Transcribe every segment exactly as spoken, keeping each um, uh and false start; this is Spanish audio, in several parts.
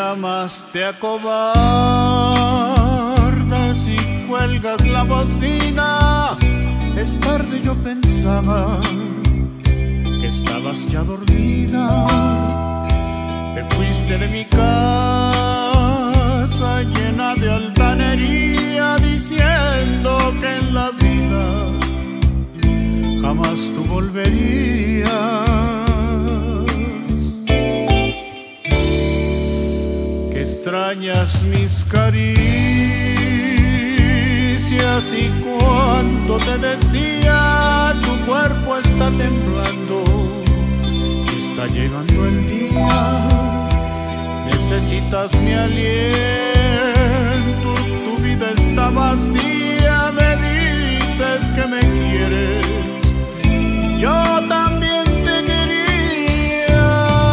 llamas te acobardas y cuelgas la bocina. Es tarde, yo pensaba que estabas ya dormida. Te fuiste de mi casa llena de altanería, diciendo que en la vida jamás tú volverías. Que extrañas mis caricias y cuánto te decía, tu cuerpo está temblando y está llegando el día. Necesitas mi aliento, tu vida está vacía. Me dices que me quieres, yo también te quería.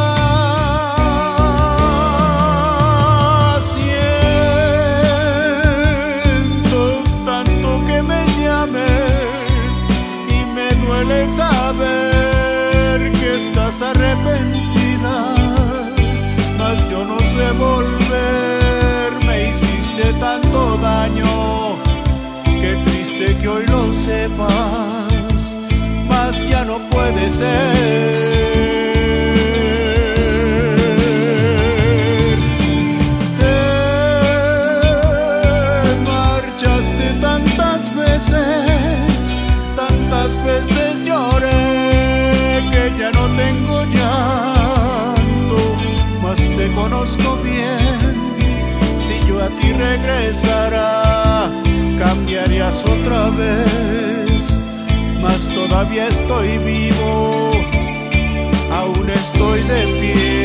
Siento tanto que me llames y me duele saber que estás arrepentida. Mas yo no sé volver, me hiciste tanto daño. Qué triste que hoy lo sepas, mas ya no puede ser. Te marchaste tantas veces, tantas veces lloré, que ya no tengo llanto, mas te conozco bien. Si yo a ti regresara, cambiarías otra vez. Mas todavía estoy vivo, aún estoy de pie.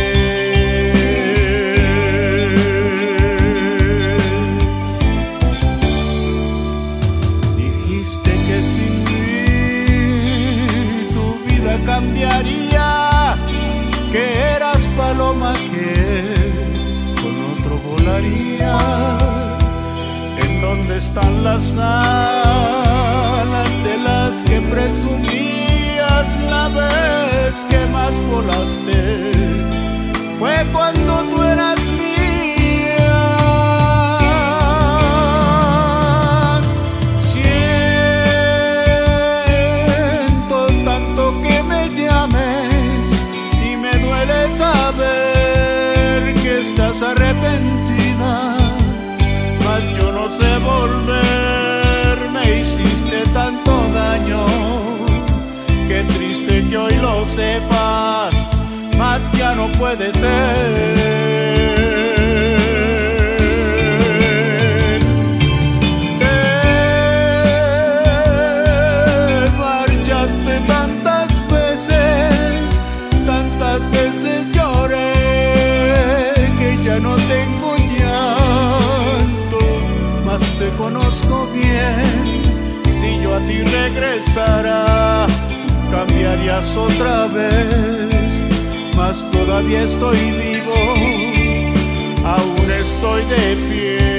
Dijiste que sin mí tu vida cambiaría, que eras paloma que con otro volaría. ¿En dónde están las alas de las que presumías la vez que más volaste? Fue cuando tú eras mía. Siento tanto que me llames y me duele saber que estás arrepentida. Mas yo no sé volver, me hiciste tanto daño. Qué triste que hoy lo sepas, mas ya no puede ser. Te marchaste tantas veces, tantas veces lloré, que ya no tengo llanto, mas te conozco bien. Si yo a ti regresara, cambiarías otra vez. Mas todavía estoy vivo, aún estoy de pie.